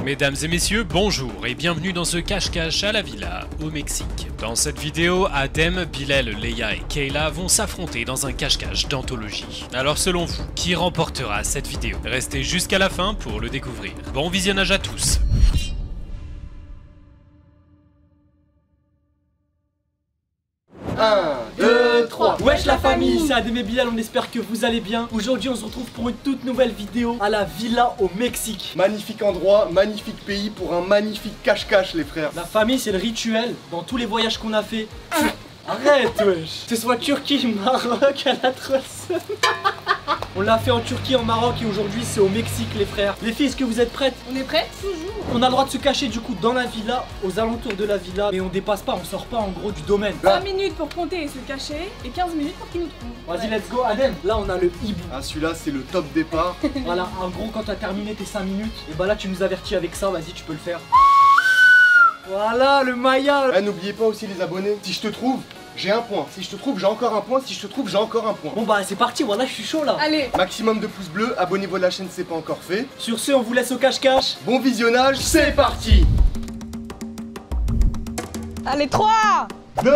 Mesdames et messieurs, bonjour et bienvenue dans ce cache-cache à la villa, au Mexique. Dans cette vidéo, Adem, Bilal, Leia et Kayla vont s'affronter dans un cache-cache d'anthologie. Alors selon vous, qui remportera cette vidéo? Restez jusqu'à la fin pour le découvrir. Bon visionnage à tous. Wesh la famille, c'est Adem et Bilal, on espère que vous allez bien. Aujourd'hui on se retrouve pour une toute nouvelle vidéo à la villa au Mexique. Magnifique endroit, magnifique pays pour un magnifique cache-cache les frères. La famille c'est le rituel dans tous les voyages qu'on a fait. Arrête wesh. Que ce soit Turquie, Maroc, elle a trop seum. On l'a fait en Turquie, en Maroc et aujourd'hui c'est au Mexique les frères. Les filles, est-ce que vous êtes prêtes? On est prêts? Toujours. On a le droit de se cacher du coup dans la villa, aux alentours de la villa, mais on dépasse pas, on sort pas en gros du domaine. 5 minutes pour compter et se cacher et 15 minutes pour qu'ils nous trouvent. Vas-y, let's go Adem. Là on a le hibou. Ah celui-là c'est le top départ. Voilà, en gros quand t'as terminé tes 5 minutes, et bah là tu nous avertis avec ça, vas-y tu peux le faire. Voilà le Maya. Ah, n'oubliez pas aussi les abonnés, si je te trouve, j'ai un point. Si je te trouve, j'ai encore un point. Si je te trouve, j'ai encore un point. Bon bah c'est parti, voilà je suis chaud là. Allez. Maximum de pouces bleus, abonnez-vous à la chaîne si c'est pas encore fait. Sur ce on vous laisse au cache-cache. Bon visionnage, c'est parti. Allez, 3, 2, 1,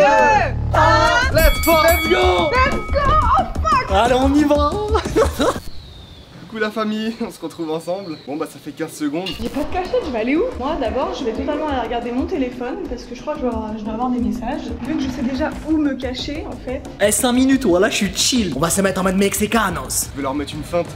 let's go. Let's go. Allez on y va. Coucou la famille, on se retrouve ensemble. Bon bah ça fait 15 secondes. J'ai pas de cachette, je vais aller où? Moi d'abord je vais totalement aller regarder mon téléphone parce que je crois que je dois avoir des messages. Vu que je sais déjà où me cacher en fait. Eh 5 minutes, voilà je suis chill. On va se mettre en mode mexicanos. Je vais leur mettre une feinte.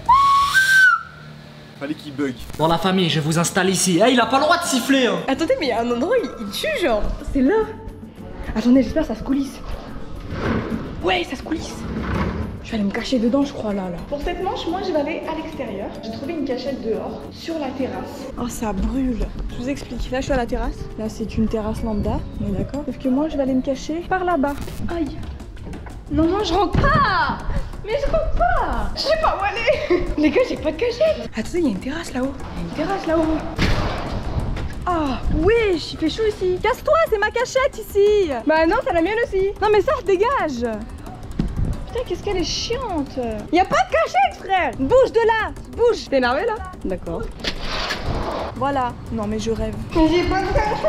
Fallait qu'ils bug. Bon la famille, je vous installe ici. Eh il a pas le droit de siffler hein. Attendez, mais il y a un endroit il tue genre. C'est là. Attendez, j'espère que ça se coulisse. Ouais, ça se coulisse. Je vais aller me cacher dedans, je crois, là. Pour cette manche, moi, je vais aller à l'extérieur. J'ai trouvé une cachette dehors, sur la terrasse. Oh, ça brûle. Je vous explique. Là, je suis à la terrasse. Là, c'est une terrasse lambda, on est d'accord? Sauf que moi, je vais aller me cacher par là-bas. Aïe. Non, non, je rentre pas. Mais je rentre pas. Je sais pas où aller. Les gars, j'ai pas de cachette. Attendez, il y a une terrasse là-haut. Il y a une terrasse là-haut. Ah, wesh, il fait chaud ici. Casse-toi, c'est ma cachette ici. Bah non, c'est la mienne aussi. Non, mais ça, dégage. Putain, qu'est-ce qu'elle est chiante. Y'a pas de cachette, frère. Bouge de là. Bouge. T'es énervé là? D'accord. Voilà. Non mais je rêve. J'ai pas de cachette.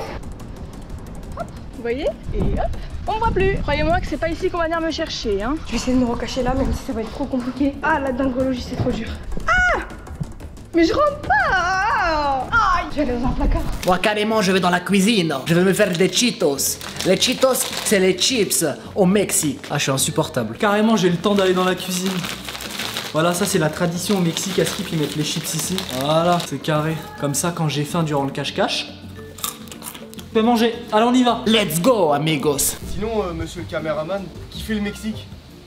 Hop, vous voyez? Et hop, on me voit plus. Croyez-moi que c'est pas ici qu'on va venir me chercher, hein. Je vais essayer de me recacher là, même si ça va être trop compliqué. Ah, la dingrologie, c'est trop dur. Ah! Mais je rentre pas. Aïe. Je vais aller dans un placard. Moi carrément je vais dans la cuisine. Je vais me faire des Cheetos. Les Cheetos c'est les chips au Mexique. Ah je suis insupportable. Carrément j'ai le temps d'aller dans la cuisine. Voilà, ça c'est la tradition au Mexique. À Skip ils mettent les chips ici. Voilà, c'est carré. Comme ça quand j'ai faim durant le cache-cache, je peux manger. Allez on y va. Let's go amigos. Sinon, monsieur le caméraman, qui fait le Mexique?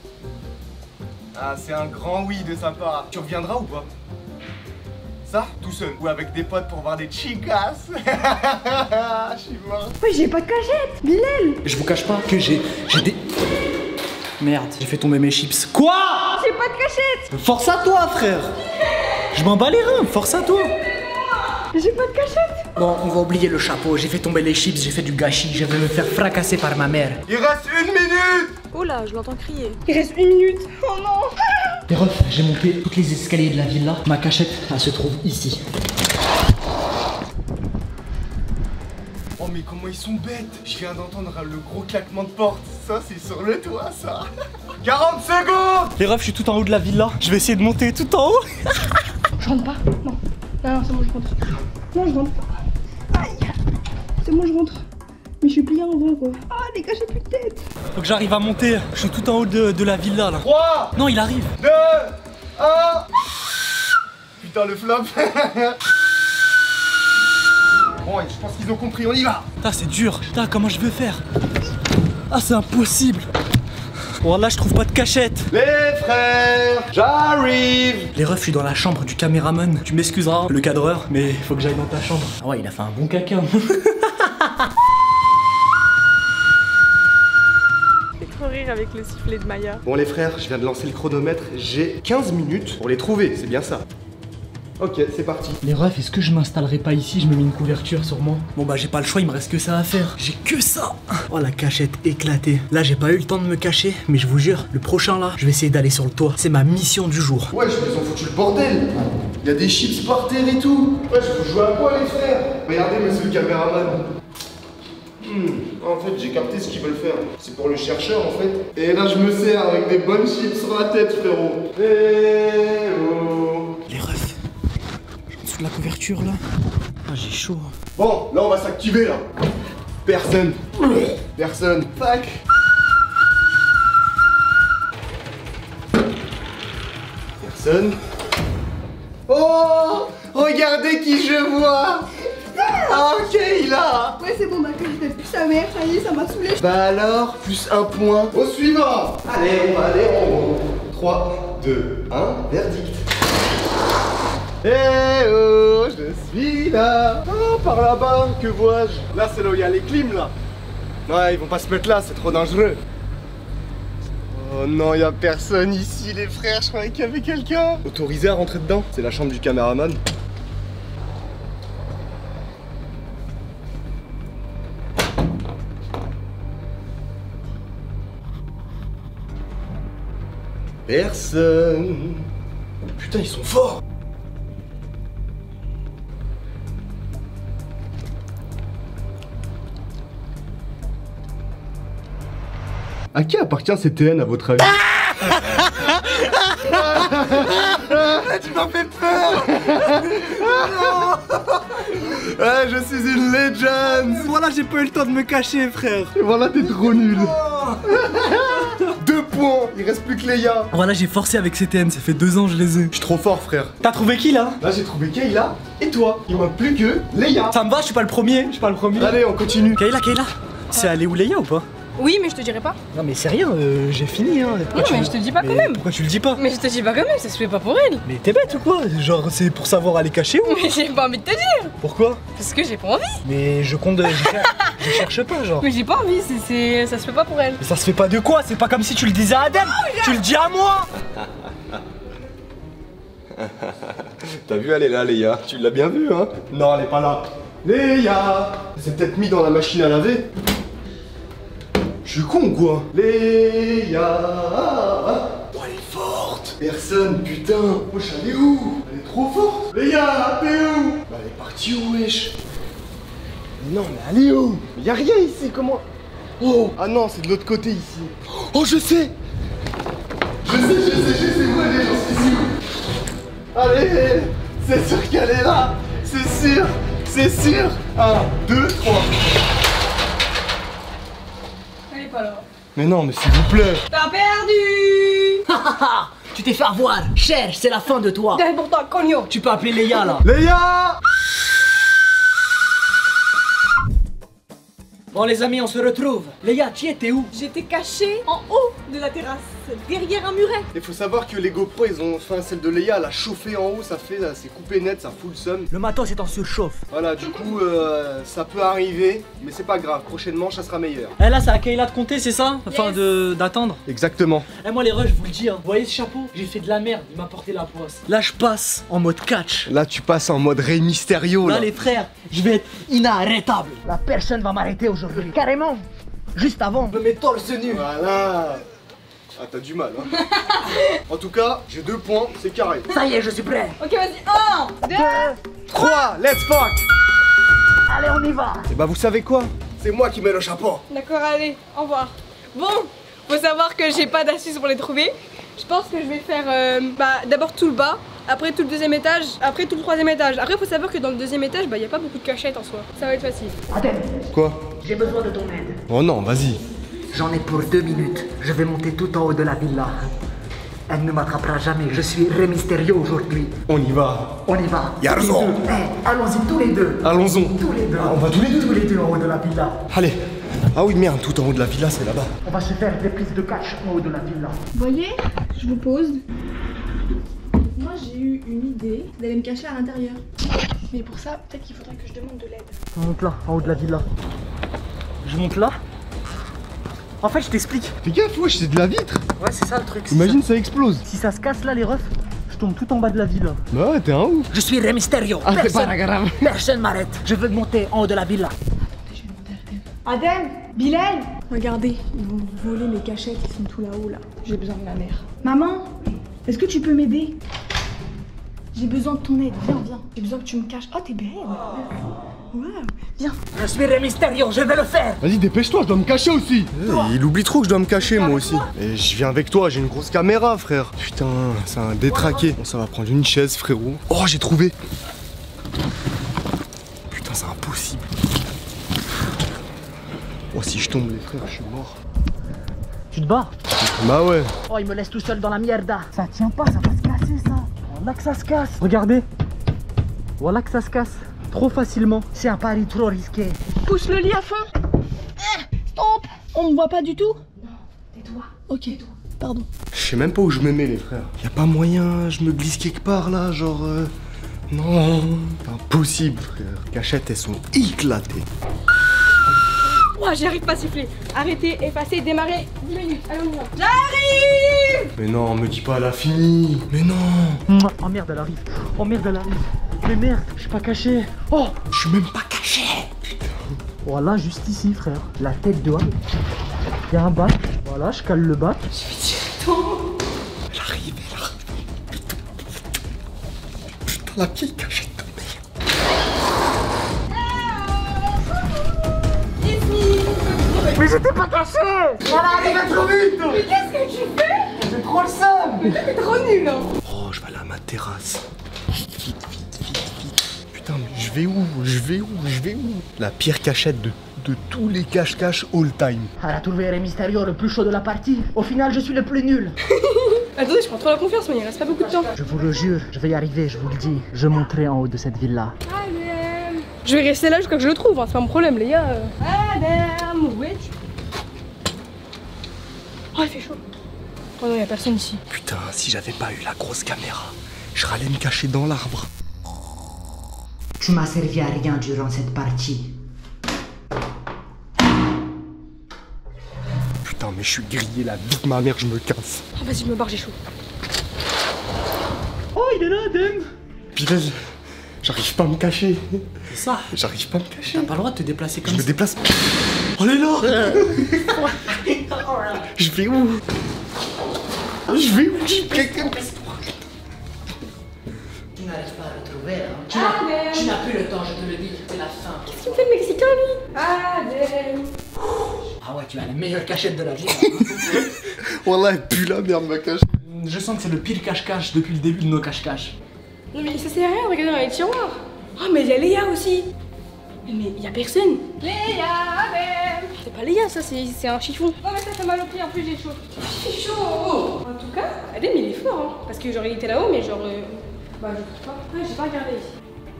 Ah, c'est un grand oui de sa part. Tu reviendras ou pas? Ça, tout seul, ou avec des potes pour voir des chicas. Je suis mort. Oui, j'ai pas de cachette. Bilal. Je vous cache pas que j'ai des... Merde, j'ai fait tomber mes chips. Quoi? J'ai pas de cachette. Force à toi frère. Je m'en bats les reins, force à toi. J'ai pas de cachette. Bon, on va oublier le chapeau, j'ai fait tomber les chips, j'ai fait du gâchis, je vais me faire fracasser par ma mère. Il reste 1 minute. Oh là, je l'entends crier. Il reste 1 minute. Oh non. Les refs, j'ai monté toutes les escaliers de la villa. Ma cachette, elle se trouve ici. Oh mais comment ils sont bêtes. Je viens d'entendre le gros claquement de porte. Ça c'est sur le toit ça. 40 secondes. Les refs, je suis tout en haut de la villa. Je vais essayer de monter tout en haut. Je rentre pas. Non. Non, c'est bon, je rentre. Non, je rentre. Aïe. C'est bon, je rentre. Mais je suis pliée en avant quoi. Ah, les gars, j'ai plus de tête. Faut que j'arrive à monter. Je suis tout en haut de la villa là. 3, Non, il arrive. 2, 1. Putain le flop. Bon, je pense qu'ils ont compris, on y va. Putain, c'est dur. Putain, comment je vais faire? Ah, c'est impossible. Bon, là, je trouve pas de cachette. Les frères, j'arrive. Les refs, je suis dans la chambre du caméraman. Tu m'excuseras, le cadreur, mais il faut que j'aille dans ta chambre. Ah ouais, il a fait un bon caca. Trop rire avec le sifflet de Maya. Bon les frères, je viens de lancer le chronomètre. J'ai 15 minutes pour les trouver, c'est bien ça. Ok, c'est parti. Les refs, est-ce que je m'installerai pas ici? Je me mets une couverture sur moi. Bon bah j'ai pas le choix, il me reste que ça à faire. J'ai que ça. Oh la cachette éclatée. Là j'ai pas eu le temps de me cacher, mais je vous jure, le prochain là, je vais essayer d'aller sur le toit. C'est ma mission du jour. Ouais, ils ont foutu le bordel. Il y a des chips par terre et tout. Ouais, je vous jouer à quoi les frères? Regardez monsieur le caméraman. En fait, j'ai capté ce qu'ils veulent faire. C'est pour le chercheur en fait. Et là, je me sers avec des bonnes chips sur la tête, frérot. Eh oh. Les refs, en dessous de la couverture là. Ah j'ai chaud. Bon, là on va s'activer là. Personne. Personne. Fuck. Personne. Oh, regardez qui je vois. Ah ok, là. Ouais, c'est bon, d'accord, je fais plus sa mère, ça y est, ça m'a saoulé. Bah alors, plus un point. Au suivant. Allez, on va aller en haut. 3, 2, 1, verdict. Eh oh, je suis là. Oh, par là-bas, que vois-je? Là, c'est là où il y a les clims, là. Ouais, ils vont pas se mettre là, c'est trop dangereux. Oh non, il y a personne ici, les frères, je croyais qu'il y avait quelqu'un. Autorisé à rentrer dedans? C'est la chambre du caméraman. Personne. Putain, ils sont forts. À qui appartient cette TN à votre avis? Tu m'as fait peur. Ouais, je suis une legend. Voilà, j'ai pas eu le temps de me cacher frère. Et voilà, t'es trop nul. 2 points, il reste plus que Léa. Voilà, j'ai forcé avec CTN, ça fait 2 ans je les ai. Je suis trop fort, frère. T'as trouvé qui là? Là, j'ai trouvé Kayla et toi. Il manque plus que Léa. Ça me va, je suis pas le premier, Allez, on continue. Kayla, c'est allé où Léa ou pas? Oui, mais je te dirai pas. Non mais c'est rien, j'ai fini hein. Non, mais je te dis pas quand même. Pourquoi tu le dis pas? Mais je te dis pas quand même, ça se fait pas pour elle. Mais t'es bête ou quoi? Genre c'est pour savoir aller cacher où? Mais j'ai pas envie de te dire. Pourquoi? Parce que j'ai pas envie. Mais je compte, je cherche pas genre. Mais j'ai pas envie, ça se fait pas pour elle. Mais ça se fait pas de quoi? C'est pas comme si tu le disais à Adem. Tu le dis à moi. T'as vu, elle est là, Léa. Tu l'as bien vu, hein? Non, elle est pas là. Léa! Elle s'est peut-être mis dans la machine à laver. Je suis con ou quoi? Léa! Oh, elle est forte! Personne, putain! Wesh, elle est où? Elle est trop forte! Léa, t'es où? Bah, elle est partie où, wesh? Mais non, mais elle est où? Mais y'a rien ici, comment? Oh! Ah non, c'est de l'autre côté ici. Oh, je sais! Je sais où elle est, j'en suis sûr! Allez! C'est sûr qu'elle est là! C'est sûr! C'est sûr! 1, 2, 3. Elle est pas là. Mais non, mais s'il vous plaît! T'as perdu. Tu t'es fait avoir. Cherche, c'est la fin de toi. T'es pour toi, cogno. Tu peux appeler Léa là. Léa! Bon les amis, on se retrouve. Léa, tu étais où? J'étais cachée en haut de la terrasse, derrière un muret. Il faut savoir que les GoPro, ils ont, enfin celle de Léa, elle a chauffé en haut, ça fait, c'est coupé net, ça fout le seum. Le matos est en surchauffe. Voilà, du coup, ça peut arriver, mais c'est pas grave, prochainement, ça sera meilleur. Eh là, c'est à Kayla de compter, c'est ça? Enfin, Yes. d'attendre. Exactement. Eh moi les rushs, je vous le dis, hein. Vous voyez ce chapeau? J'ai fait de la merde, il m'a porté la poisse. Là, je passe en mode catch. Là, tu passes en mode Rey Mysterio, Là là. les frères, je vais être inarrêtable. La personne va m'arrêter aujourd'hui. Carrément. Juste avant de mes torse nu. Voilà. Ah, t'as du mal, hein. En tout cas, j'ai 2 points, c'est carré. Ça y est, je suis prêt. Ok, vas-y, 1, 2. 3, let's fuck. Allez, on y va. Et bah, vous savez quoi? C'est moi qui mets le chapeau. D'accord, allez, au revoir. Bon, faut savoir que j'ai pas d'astuce pour les trouver. Je pense que je vais faire d'abord tout le bas, après tout le 2e étage, après tout le 3e étage. Après, faut savoir que dans le 2e étage, y a pas beaucoup de cachettes en soi. Ça va être facile. Adem, Quoi? j'ai besoin de ton aide. Oh non, vas-y. J'en ai pour 2 minutes. Je vais monter tout en haut de la villa. Elle ne m'attrapera jamais. Je suis Rey Mysterio aujourd'hui. On y va. On y va. Y'a raison. Tous les deux. Eh, allons-y tous les deux. Allons-y. Tous les deux. On va tous les deux. Tous les deux en haut de la villa. Allez. Ah oui, merde, tout en haut de la villa, c'est là-bas. On va se faire des prises de catch en haut de la villa. Vous voyez, je vous pose. Moi, j'ai eu une idée d'aller me cacher à l'intérieur. Mais pour ça, peut-être qu'il faudrait que je demande de l'aide. On monte là, en haut de la villa. Je monte là. En fait, je t'explique. Fais gaffe, wesh, c'est de la vitre. Ouais, c'est ça le truc. Imagine, ça explose. Si ça se casse là, les refs, je tombe tout en bas de la ville. Bah ouais, t'es un ouf. Je suis Rey Mysterio. Ah, c'est pas grave. Personne m'arrête. Je veux monter en haut de la villa. Adem, Bilal, regardez, ils vont voler mes cachettes, ils sont tout là-haut là. J'ai besoin de la mère. Maman, est-ce que tu peux m'aider? J'ai besoin de ton aide, viens. J'ai besoin que tu me caches. Oh, t'es belle. Ouais, viens. Je suis Rey Mysterio, je vais le faire. Vas-y, dépêche-toi, je dois me cacher aussi. Il oublie trop que je dois me cacher moi aussi. Et je viens avec toi, j'ai une grosse caméra, frère. Putain, c'est un détraqué. Bon, ça va prendre une chaise, frérot. Oh, j'ai trouvé. Putain, c'est impossible. Oh, si je tombe, les frères, je suis mort. Tu te bats? Bah ouais. Oh, il me laisse tout seul dans la mierda. Ça tient pas, ça va se casser ça. Voilà que ça se casse. Regardez. Voilà que ça se casse. Trop facilement. C'est un pari trop risqué. Pousse le lit à fond. Stop. On me voit pas du tout? Non, tais-toi. Ok, pardon. Je sais même pas où je me mets, les frères. Y a pas moyen, je me glisse quelque part là, genre. Non. Impossible, frère. Cachettes, elles sont éclatées. Ouah, j'arrive pas à siffler. Arrêtez, effacez, démarrez. 10 minutes, allez, on y va. J'arrive. Mais non, me dis pas, elle a fini. Mais non. Oh merde, elle arrive. Oh merde, elle arrive. Mais merde, je suis pas caché. Oh, Je suis même pas caché. voilà, juste ici, frère. La tête de haut. Il y a un bac. Voilà, je cale le bac. Elle arrive. Putain, la vieille cachette de merde. Mais j'étais pas caché. Voilà, elle va trop vite. Mais qu'est-ce que tu fais? J'ai trop le seum. Mais t'es trop nul, hein. Oh, je vais aller à ma terrasse. Vite. Putain, mais je vais où? La pire cachette de tous les cache-cache all time. Elle a trouvé Rey Mysterio le plus chaud de la partie. Au final, je suis le plus nul. Attendez, je prends trop la confiance, mais il reste pas beaucoup de temps. Je vous le jure, je vais y arriver, je vous le dis. Je monterai en haut de cette villa. Adem. Je vais rester là jusqu'à que je le trouve, hein, c'est pas mon problème, les gars. Adem, où es-tu? Oh, il fait chaud. Oh non, y a personne ici. Putain, si j'avais pas eu la grosse caméra, je serais allé me cacher dans l'arbre. Tu m'as servi à rien durant cette partie. Putain, mais je suis grillé la vie de ma mère, je me casse. Oh, vas-y, je me barre, j'ai chaud. Oh, il est là, Adem. Putain, j'arrive pas à me cacher. C'est ça. J'arrive pas à me cacher. T'as pas le droit de te déplacer comme Je me ça. déplace. Oh, elle est là. Je vais où? Quelqu'un me laisse. Tu n'arrives pas à le trouver, hein. Adem. Tu n'as plus le temps, je te le dis. C'est la fin. Qu'est-ce qu'il me fait le Mexicain, lui? Adem. Ah ouais, tu as la meilleure cachette de la vie. Wallah, elle pue la merde, ma cache. Je sens que c'est le pire cache-cache depuis le début de nos cache-cache. Non, mais ça sert à rien de regarder dans les tiroirs. Oh, mais il y a Léa aussi. Mais il y a personne. Léa, Adem. C'est pas Léa, ça, c'est un chiffon. Oh, mais ça fait mal au pied, en plus j'ai chaud. J'ai chaud. En tout cas, Adem, il est fort, hein. Parce que genre, il était là-haut, mais genre. Bah, je sais pas. Ouais, j'ai pas regardé ici.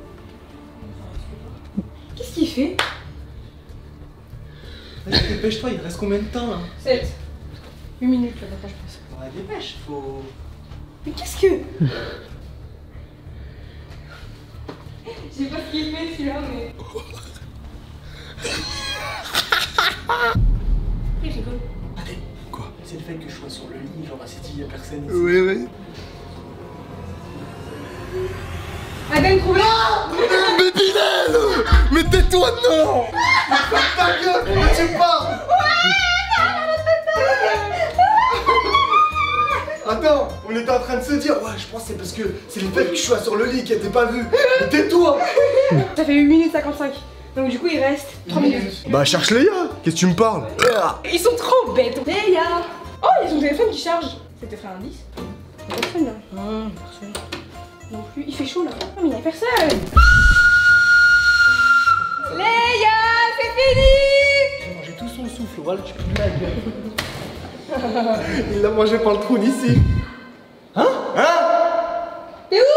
Qu'est-ce qu'il fait? Vas-y, dépêche-toi, il reste combien de temps là? 7. 8 minutes, là, d'après, je pense. Ouais, dépêche, faut. Mais qu'est-ce que. Je sais pas ce qu'il fait celui-là, mais. Il rigole. Adem, Quoi? c'est le fait que je sois sur le lit, genre assis, il y a personne ici. Oui. Adem, trouvé. Mais Bilal! Mais tais-toi, non! Mais ferme ta gueule, pourquoi tu parles? Attends, on était en train de se dire, ouais, je pense que c'est parce que c'est le fait que je sois sur le lit qui était pas vu. Mais tais-toi! Ça fait 8 minutes 55. Donc du coup, il reste 3 minutes. Bah, cherche Léa! Qu'est-ce que tu me parles? Ils sont trop bêtes. Léa. Oh, il y a son téléphone qui charge. C'est peut-être un indice. Personne là. Non, personne. Non plus. Il fait chaud là. Non, mais il y a personne. Léa, c'est fini. J'ai mangé tout son souffle, voilà, tu peux de la gueule. Il l'a mangé par le trou d'ici. Hein? T'es où?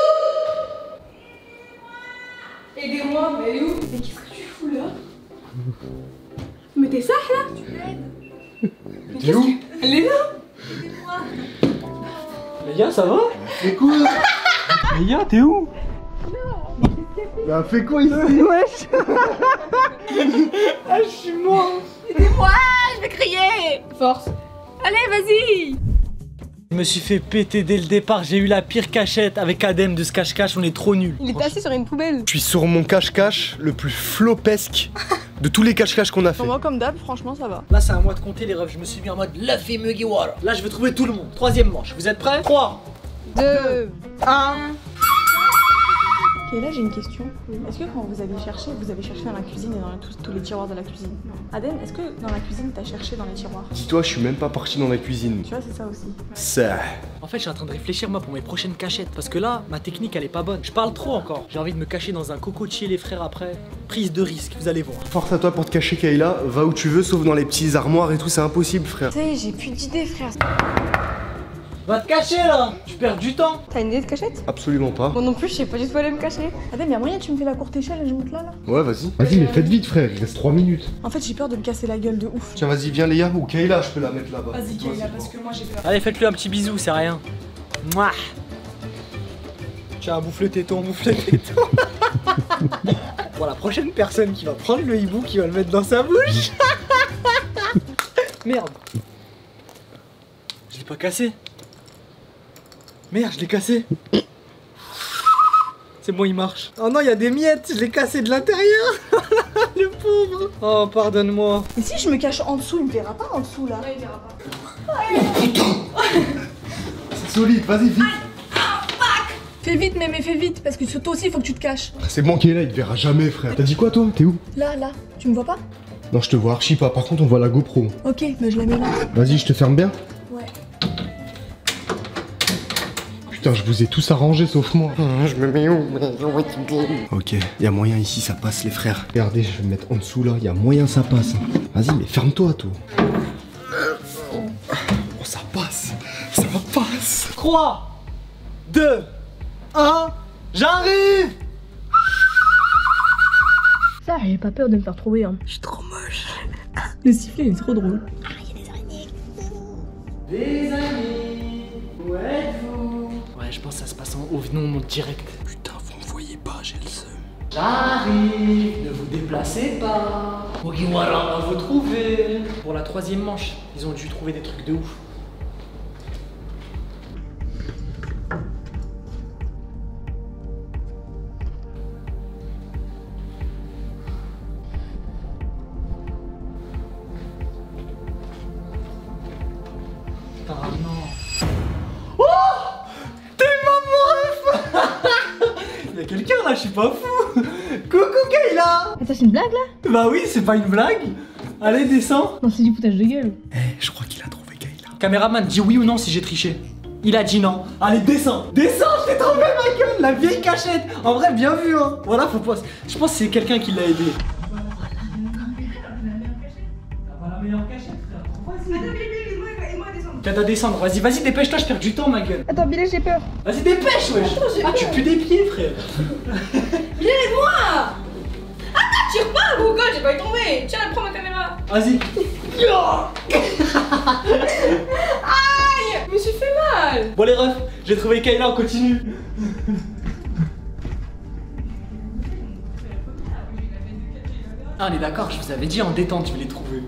Aidez-moi, mais elle est où? Mais qu'est-ce que tu fous là? Mais t'es ça là? T'es où? Elle est là? Les gars, ça va? Fais quoi? Les gars, t'es où? Bah, fais quoi ici? Wesh. Ah, je suis mort. Aidez-moi, je vais crier. Force. Allez, vas-y. Je me suis fait péter dès le départ, j'ai eu la pire cachette avec Adem de ce cache-cache, on est trop nuls. Il était assis sur une poubelle. Je suis sur mon cache-cache le plus flopesque de tous les cache-cache qu'on a fait. Moi comme d'hab, franchement ça va. Là c'est à moi de compter les refs, je me suis mis en mode Luffy Mugiwara. Là je vais trouver tout le monde. Troisième manche, vous êtes prêts? 3, 2, 1. Ok, là j'ai une question. Est-ce que quand vous avez cherché dans la cuisine et dans tous les tiroirs de la cuisine? Adem, est-ce que dans la cuisine t'as cherché dans les tiroirs? Dis-toi, je suis même pas parti dans la cuisine. Tu vois, c'est ça aussi. Ça. En fait je suis en train de réfléchir moi pour mes prochaines cachettes. Parce que là, ma technique elle est pas bonne. Je parle trop encore. J'ai envie de me cacher dans un cocotier les frères après. Prise de risque, vous allez voir. Force à toi pour te cacher, Kayla. Va où tu veux, sauf dans les petits armoires et tout, c'est impossible, frère. Tu sais, j'ai plus d'idées, frère. Va te cacher là! Tu perds du temps! T'as une idée de cachette? Absolument pas. Moi non plus, je sais pas du tout aller me cacher. Adem, y'a moyen que tu me fais la courte échelle et je monte là? Ouais, vas-y. Vas-y, mais faites vite, frère, il reste 3 minutes. En fait, j'ai peur de me casser la gueule de ouf. Tiens, vas-y, viens, Léa, ou Kayla, je peux la mettre là-bas. Vas-y, Kayla, parce que moi j'ai peur. Allez, faites-lui un petit bisou, c'est rien. Mouah. Tiens, bouffe le téton, bouffe le téton. Bon, la prochaine personne qui va prendre le hibou, qui va le mettre dans sa bouche. Merde. Je l'ai pas cassé. Merde, je l'ai cassé. C'est bon, il marche. Oh non, il y a des miettes, je l'ai cassé de l'intérieur. Le pauvre. Oh, pardonne-moi. Et si je me cache en dessous, il me verra pas en dessous là? Ouais, il verra pas. C'est solide, vas-y, vite. Fais vite, mais fais vite, parce que toi aussi, il faut que tu te caches. C'est bon, Kayla, il te verra jamais, frère. T'as dit quoi, toi? T'es où? Là, tu me vois pas? Non, je te vois archi pas. Par contre, on voit la GoPro. Ok, mais je la mets là. Vas-y, je te ferme bien. Ouais. Putain, je vous ai tous arrangé sauf moi. Je me mets où? Ok, y a moyen ici, ça passe, les frères. Regardez, je vais me mettre en dessous là. Y a moyen, ça passe. Vas-y, mais ferme-toi, toi. Oh, ça passe. Ça passe. 3, 2, 1, j'arrive! Ça, j'ai pas peur de me faire trouver, hein. Je suis trop moche. Le sifflet, il est trop drôle. Les amis, où êtes-vous? Ouais, je pense que ça se passe en haut, venons, on monte direct. Putain, vous me voyez pas, j'ai le seum. J'arrive, ne vous déplacez pas. Mugiwara va vous trouver. Pour la troisième manche, ils ont dû trouver des trucs de ouf. Ah non. Oh! T'es ma meuf! Y'a quelqu'un là, je suis pas fou! Coucou Kayla! Attends, c'est une blague là? Bah oui, c'est pas une blague! Allez, descends! Non, c'est du foutage de gueule. Eh, je crois qu'il a trouvé Kayla. Caméraman, dis oui ou non si j'ai triché. Il a dit non. Allez, descends! Descends, je t'ai trouvé ma gueule! La vieille cachette! En vrai, bien vu, hein! Voilà, faut pas. Je pense que c'est quelqu'un qui l'a aidé. La meilleure cachette, frère. T'as à descendre, vas-y, dépêche-toi, je perds du temps, ma gueule. Attends, Bilal, j'ai peur. Vas-y, dépêche, wesh. Ah, tu pues des pieds, frère. Bilal, aide-moi! Attends, tire pas, Google, j'ai pas eu tombé. Tiens, prends ma caméra. Vas-y. Aïe! Je me suis fait mal. Bon, les refs, j'ai trouvé Kayla, on continue. Ah, on est d'accord, je vous avais dit en détente, je vais les trouver.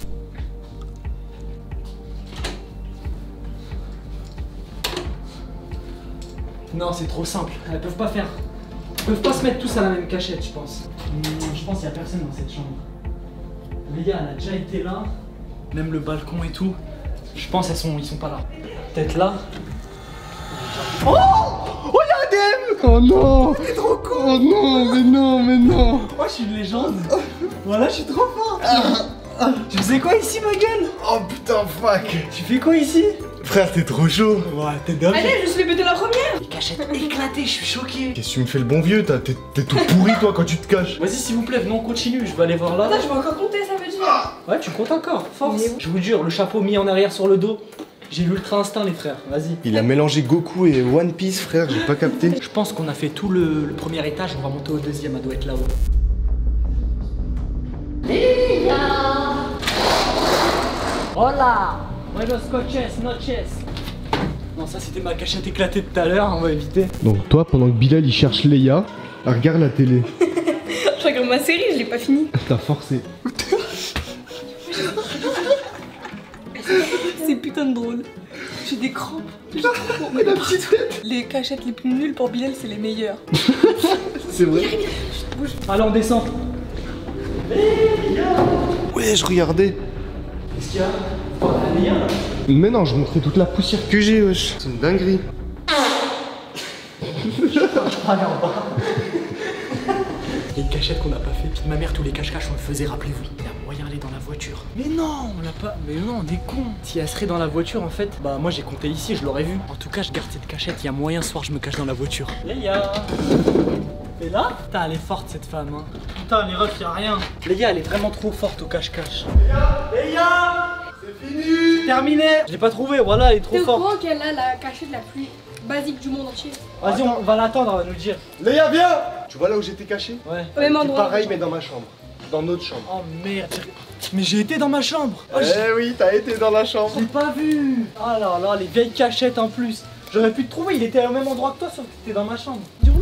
Non, c'est trop simple. Elles peuvent pas faire. Elles peuvent pas se mettre tous à la même cachette, je pense. Je pense qu'il y a personne dans cette chambre. Les gars, elle a déjà été là. Même le balcon et tout. Je pense ils sont pas là. Peut-être là. Oh! Oh, y'a Adem! Oh non! T'es trop con! Oh non, mais non, mais non! Oh, je suis une légende. Voilà, je suis trop fort. Tu faisais quoi ici, ma gueule? Oh putain, fuck! Tu fais quoi ici? Frère, t'es trop chaud! Ouais, t'es dingue. Allez, je me suis fait péter la première. Les cachettes éclatées, je suis choqué. Qu'est-ce que tu me fais le bon vieux? T'es tout pourri, toi, quand tu te caches! Vas-y, s'il vous plaît, venons, on continue. Je vais aller voir là. Attends, je vais encore compter, ça veut dire. Ouais, tu comptes encore, force. Mais oui. Je vous jure, le chapeau mis en arrière sur le dos. J'ai l'ultra instinct, les frères. Vas-y. Il a mélangé Goku et One Piece, frère, j'ai pas capté. Je pense qu'on a fait tout le premier étage, on va monter au deuxième, elle doit être là-haut. Les gars! Hola! Buenos coches, noches! Non, ça c'était ma cachette éclatée de tout à l'heure, on va éviter. Donc, toi, pendant que Bilal il cherche Léa, elle regarde la télé. Je regarde ma série, je l'ai pas fini. T'as forcé. C'est putain de drôle. J'ai des crampes. Mais la petite tête. Les cachettes les plus nulles pour Bilal, c'est les meilleures. C'est vrai. Allez, on descend. Ouais, je regardais. Qu'est-ce qu'il y a? Rien là. Mais non, je montrais toute la poussière que j'ai, wesh. C'est une dinguerie. Il y a une cachette qu'on n'a pas fait. Puis ma mère, tous les cache-cache, on le faisait, rappelez-vous. Il y a moyen d'aller dans la voiture. Mais non, on l'a pas. Mais non, on est con. Si elle serait dans la voiture, en fait, bah moi j'ai compté ici, je l'aurais vu. En tout cas, je garde cette cachette. Il y a moyen, ce soir, je me cache dans la voiture. Léa. Et là? Putain, elle est forte cette femme, hein. Putain, les refs, y a rien. Léa, elle est vraiment trop forte au cache-cache. Léa. C'est fini. C'est terminé. Je l'ai pas trouvé, voilà, elle est trop T'es au forte. courant qu'elle a la cachette la plus basique du monde entier? Vas-y, on va l'attendre, elle va nous dire. Léa, viens. Tu vois là où j'étais caché? Ouais. Au même C'est endroit. pareil, mais dans ma chambre. Dans notre chambre. Oh merde. Mais j'ai été dans ma chambre. Oh, Eh oui, t'as été dans la chambre. je l'ai pas vu. Oh là là, les vieilles cachettes en plus. J'aurais pu te trouver, il était au même endroit que toi, sauf que t'étais dans ma chambre.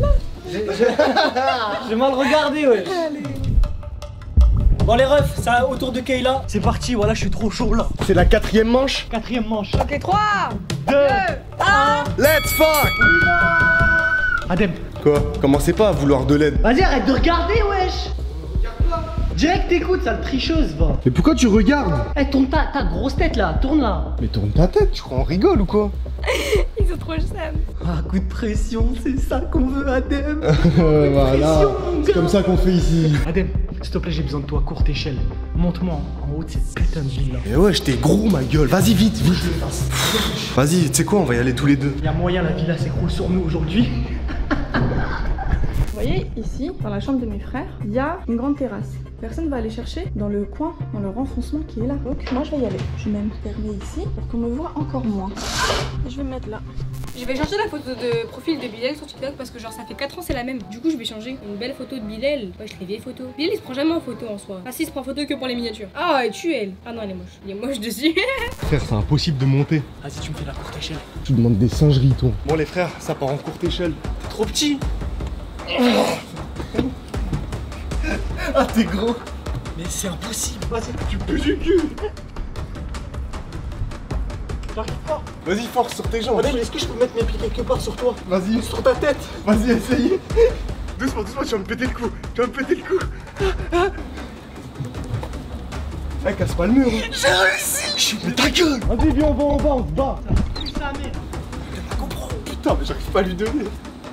J'ai mal regardé, ouais. Bon les refs, ça autour de Kayla. C'est parti, voilà, je suis trop chaud là. C'est la 4e manche. 4e manche. Ok, 3, 2, 1. Let's fuck. Adem. Quoi? Commencez pas à vouloir de l'aide. Vas-y, arrête de regarder, wesh. Direct t'écoutes, sale tricheuse, va. Mais pourquoi tu regardes? Eh, tourne ta grosse tête là, tourne là. Mais tourne ta tête, tu crois on rigole ou quoi? ils sont trop seum. Ah, coup de pression, c'est ça qu'on veut, Adem. Voilà, c'est comme ça qu'on fait ici. Adem, s'il te plaît, j'ai besoin de toi, courte échelle. Monte-moi en haut de cette putain de ville là. Mais ouais, j'étais gros ma gueule. Vas-y vite, vite. Vas-y, tu sais quoi, on va y aller tous les deux. Il y a moyen, la villa s'écroule sur nous aujourd'hui. Vous voyez, ici, dans la chambre de mes frères, il y a une grande terrasse. Personne va aller chercher dans le coin, dans le renfoncement qui est là. Donc moi je vais y aller. Je vais même fermer ici pour qu'on me voit encore moins. Je vais me mettre là. Je vais changer la photo de profil de Bilal sur TikTok parce que genre ça fait 4 ans c'est la même. Du coup je vais changer une belle photo de Bilal. Ouais, je les vieilles photos. Bilal il se prend jamais en photo en soi. Ah si, il se prend en photo que pour les miniatures. Ah ouais, tu elle. Ah non, elle est moche. Il est moche dessus. Frère, c'est impossible de monter. Vas-y, tu me fais la courte échelle. Tu demandes des singeries, toi. Bon les frères, ça part en courte échelle. T'es trop petit. Ah t'es gros. Mais c'est impossible. Vas-y, tu peux du cul. J'arrive pas. Vas-y, force sur tes jambes. Adem, est-ce que je peux mettre mes pieds quelque part sur toi? Vas-y, Sur ta tête. vas-y, essaye. Doucement, doucement, tu vas me péter le cou. Tu vas me péter le cou. Eh, casse pas le mur. Hein. J'ai réussi. Mais ta gueule. Vas-y, viens, on va en bas, on se bat. Plus sa mère. Putain, mais j'arrive pas à lui donner.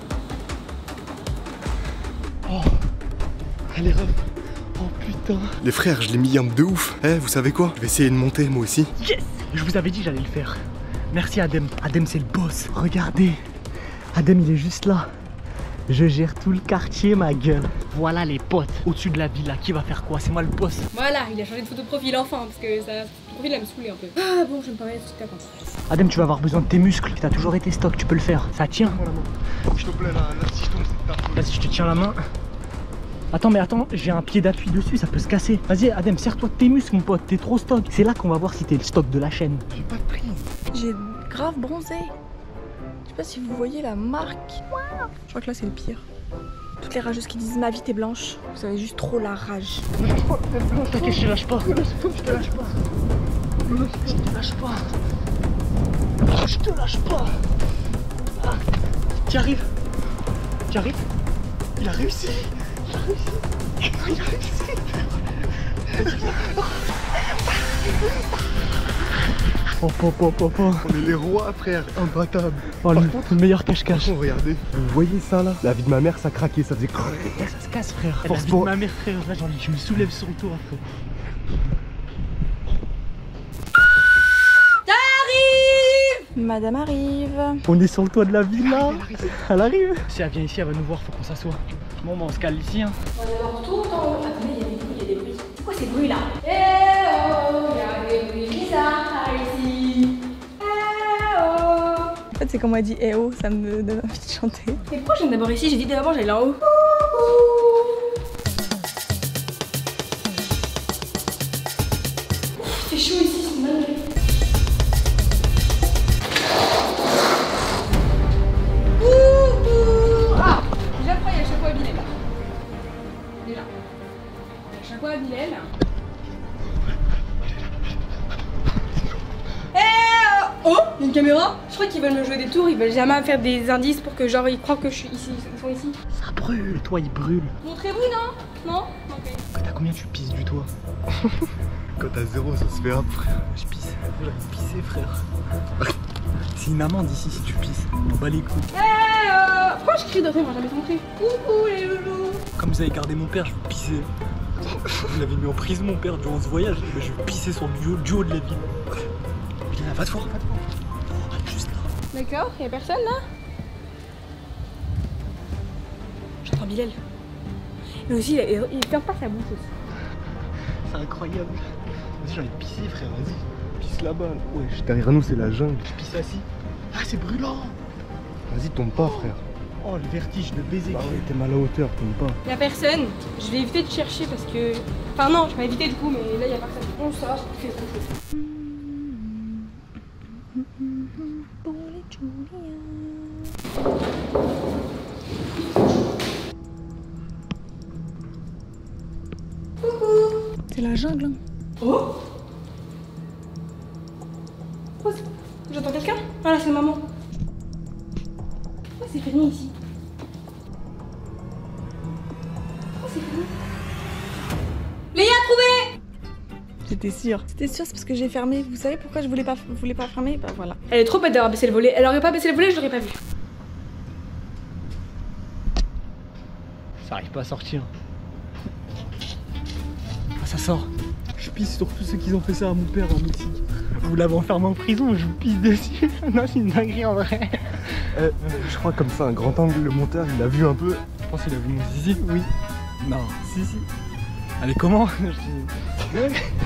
Oh. Allez, ref. Oh putain. Les frères, je l'ai mis un de ouf. Eh, vous savez quoi? Je vais essayer de monter moi aussi. Yes. Je vous avais dit que j'allais le faire. Merci Adem. Adem c'est le boss. Regardez. Adem il est juste là. Je gère tout le quartier ma gueule. Voilà les potes. Au-dessus de la villa. Qui va faire quoi? C'est moi le boss. Voilà, il a changé de photo de profil enfin parce que ça, son profil a me saoulé un peu. Ah bon, je vais me parler de TikTok. Adem tu vas avoir besoin de tes muscles. T'as toujours été stock. Tu peux le faire. Ça tient. S'il te plaît, là, si je tombe, c'est ta faute. Vas-y je te tiens la main. Attends mais attends, j'ai un pied d'appui dessus, ça peut se casser. Vas-y Adem, serre-toi de tes muscles mon pote, t'es trop stock. C'est là qu'on va voir si t'es le stock de la chaîne. J'ai pas de prise. J'ai grave bronzé. Je sais pas si vous voyez la marque. Je crois que là c'est le pire. Toutes les rageuses qui disent ma vie t'es blanche, vous avez juste trop la rage. T'inquiète, je te lâche pas. Je te lâche pas. Je te lâche pas. Je te lâche pas. Ah. T'y arrives. T'y arrives. Il a réussi. Il a réussi. Oh. On est les rois, frère, imbattables. Oh, le meilleur cache-cache. Regardez, vous voyez ça là? La vie de ma mère, ça craquait, ça faisait Ça se casse frère. Force La vie pour- de ma mère frère, là genre, je me soulève sur toi frère. Madame arrive. On est sur le toit de la villa. Elle arrive. Si elle vient ici, elle va nous voir, faut qu'on s'assoie. Bon bah on se cale ici hein. On est alors tout en haut. Attendez, il y a des bruits. C'est quoi ces bruits là? Eh oh, il y a des bruits bizarres ici. Eh oh. En fait c'est quand moi dit eh oh, ça me donne envie de chanter. Mais pourquoi je viens d'abord ici? J'ai dit d'abord j'allais en haut. C'est chaud ici, c'est mal. Ah, déjà après il y a chaque fois à Bilal. Déjà. Il y a chaque fois à Bilal. Eh oh. Oh, une caméra? Je crois qu'ils veulent me jouer des tours, ils veulent jamais me faire des indices pour que genre ils croient que je suis ici, ils sont ici. Ça brûle, le toit il brûle. Montrez-vous, non? Non? Ok. T'as combien tu pisses du toit? Quand t'as 0, ça se fait hop, frère. Je pisse. J'allais pisser, frère. C'est une amende ici si tu pisses. On bat les couilles. Pourquoi je crie de rire? Moi j'avais compris. Coucou les loulous. Comme vous avez gardé mon père, je vais pisser. Vous l'avez mis en prison, mon père, durant ce voyage. Mais je vais pisser sur du haut de la ville. Viens, va te voir, va te voir. Arrête juste là. D'accord, y'a personne là? J'entends Bilal. Mais aussi, il ferme pas sa bouche aussi. C'est incroyable. Vas-y, j'ai envie de pisser, frère, vas-y. Pisse là-bas. Ouais, derrière nous, c'est la jungle. Je pisse assis. Ah, c'est brûlant. Vas-y, tombe pas, frère. Oh, le vertige de baiser. Bah ouais, t'es mal à hauteur, tombe pas. Y'a personne. Je vais éviter de chercher parce que. Enfin, non, je vais éviter du coup, mais là y'a personne. On sort, c'est trop chaud. C'est la jungle. Hein. Oh! Oh, j'entends quelqu'un? Ah là, c'est maman. Oh, c'est fermé ici. Oh, c'est fermé. Léa, trouvé! J'étais sûre. C'était sûr, c'est parce que j'ai fermé. Vous savez pourquoi je voulais pas fermer? Bah voilà. Elle est trop bête d'avoir baissé le volet. Elle aurait pas baissé le volet, je l'aurais pas vu. Ça arrive pas à sortir. Ah, ça sort. Je pisse sur tous ceux qui ont fait ça à mon père en Mexique. Vous l'avez enfermé en prison, je vous pisse dessus. Non, c'est une dinguerie en vrai. Je crois comme ça, un grand angle, le monteur, il a vu un peu. Je pense qu'il a vu mon zizi. Oui. Non. Si. Allez, comment? Oh,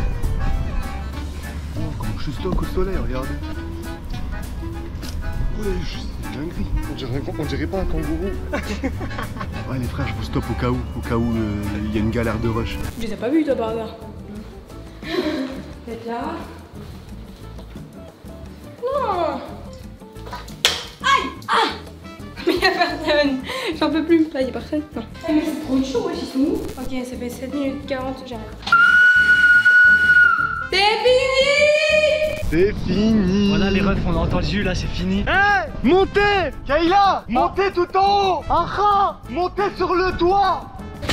comment je stocke au soleil, regardez. Ouais, c'est dinguerie. On dirait pas un kangourou. Ouais, les frères, je vous stoppe au cas où il y a une galère de rush. Je les ai pas vus, toi, par hasard. C'est là. Non! Aïe! Ah! Mais y'a personne! J'en peux plus. Là, y'a personne. Non. Mais c'est trop chaud, wesh, ils sont où? Ok, ça fait 7 minutes 40, j'arrête. C'est fini! C'est fini. Voilà les refs, on a entendu là, c'est fini. Hey, montez! Kayla! Montez tout en haut! Aha! Montez sur le toit!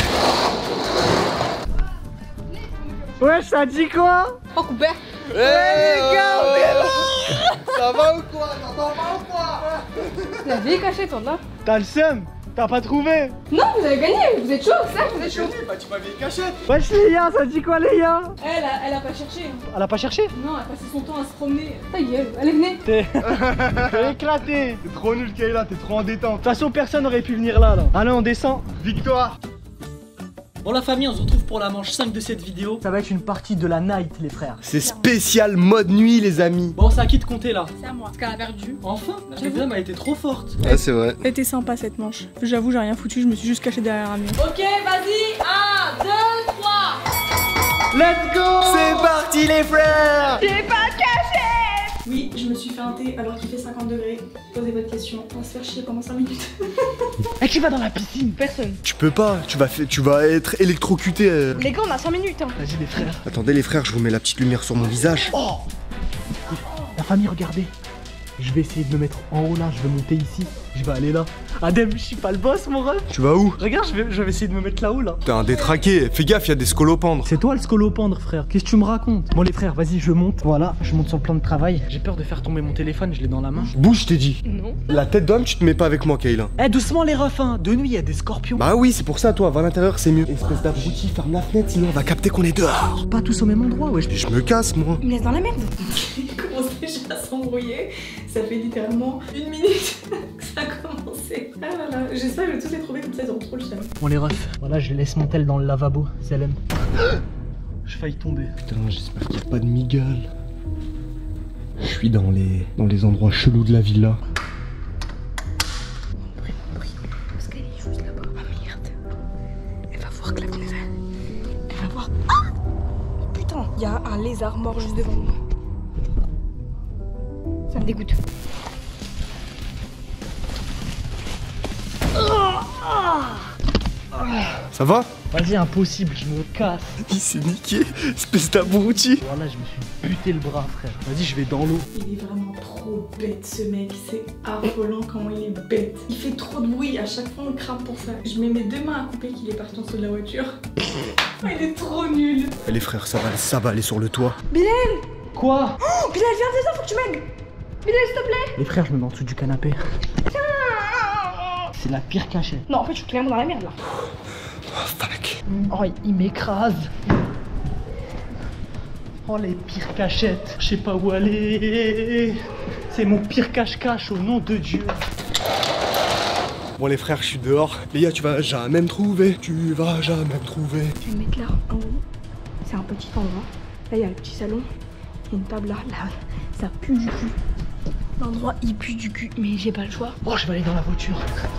Ouais, ça dit quoi? Oh, coupé! Hey, les gars, on est là! Ça va ou quoi? T'entends pas ou quoi? Vous l'avez caché, toi, là? T'as le seum? T'as pas trouvé? Non, vous avez gagné! Vous êtes chaud, ça? Vous êtes chaud! Bah, tu m'avais cachette! Wesh Léa, ça dit quoi Léa? Elle a pas cherché. Elle a pas cherché? Non, elle a passé son temps à se promener. Ta gueule, allez, venez! T'es éclaté. T'es trop nul, Kayla, t'es trop en détente. De toute façon, personne n'aurait pu venir là. Allez, on descend. Victoire! Bon la famille, on se retrouve pour la manche 5 de cette vidéo. Ça va être une partie de la night les frères. C'est spécial mode nuit, les amis. Bon, c'est à qui de compter là? C'est à moi. Parce qu'elle a perdu. Enfin, la deuxième a été trop forte. Ouais, c'est vrai. Elle était sympa cette manche. J'avoue, j'ai rien foutu, je me suis juste cachée derrière un mur. Ok, vas-y! 1, 2, 3! Let's go! C'est parti, les frères! J'ai pas caché! Oui, je me suis fait un thé alors qu'il fait 50 degrés. Posez votre question. On va se faire chier pendant 5 minutes. Et qui va dans la piscine? Personne. Tu peux pas, tu vas être électrocuté. Les gars, on a 5 minutes. Hein. Vas-y les frères. Attendez, les frères, je vous mets la petite lumière sur mon visage. Oh! La famille, regardez. Je vais essayer de me mettre en haut là, je vais monter ici. Je vais aller là. Adem, je suis pas le boss mon ref. Tu vas où? Regarde, je vais essayer de me mettre là-haut là. T'es un détraqué, fais gaffe, y'a des scolopendres. C'est toi le scolopendre frère, qu'est-ce que tu me racontes? Bon les frères, vas-y je monte. Voilà, je monte sur le plan de travail. J'ai peur de faire tomber mon téléphone, je l'ai dans la main. Bouge, je t'ai dit. Non. La tête d'homme, tu te mets pas avec moi, Kayla. Eh doucement les refs hein, de nuit il y a des scorpions. Bah oui, c'est pour ça, toi, va à l'intérieur, c'est mieux. Espèce d'abruti, ferme la fenêtre, sinon on va capter qu'on est dehors. Pas tous au même endroit, ouais. Je me casse, moi. Il me laisse dans la merde. Il commence déjà à s'embrouiller. Ça fait littéralement 1 minute que ça a commencé. Ah voilà, j'espère que je vais tous les trouver comme ça, ils auront trop le seum. Bon les refs, voilà je laisse mon tel dans le lavabo, Zalem. Je failli tomber. Putain, j'espère qu'il n'y a pas de migale. Je suis dans les endroits chelous de la villa. Parce qu'elle est juste là-bas. Oh merde. Elle va voir que la fenêtre. Elle va voir. Ah putain, il y a un lézard mort juste devant nous. Ça me dégoûte. Ça va? Vas-y, impossible, je me casse. Il s'est niqué, espèce d'abruti. Voilà, je me suis buté le bras, frère. Vas-y, je vais dans l'eau. Il est vraiment trop bête ce mec, c'est affolant comment il est bête. Il fait trop de bruit, à chaque fois on crame pour ça. Je mets mes deux mains à couper qu'il est parti en dessous de la voiture. Il est trop nul. Allez frère, ça va aller sur le toit. Bilal! Quoi? Oh, Bilal, viens, descends, faut que tu m'aides. Bilal, s'il te plaît. Les frères, je me mets en dessous du canapé. C'est la pire cachette. Non, en fait, je suis clairement dans la merde là. Oh fuck. Oh, il m'écrase. Oh, les pires cachettes. Je sais pas où aller. C'est mon pire cache-cache, au nom de Dieu. Bon les frères, je suis dehors. Les gars, tu vas jamais me trouver. Tu vas jamais me trouver. Je vais me mettre là, en haut. C'est un petit endroit. Là, il y a le petit salon. Il y a une table là. Là, ça pue du cul. L'endroit, il pue du cul. Mais j'ai pas le choix. Oh, je vais aller dans la voiture.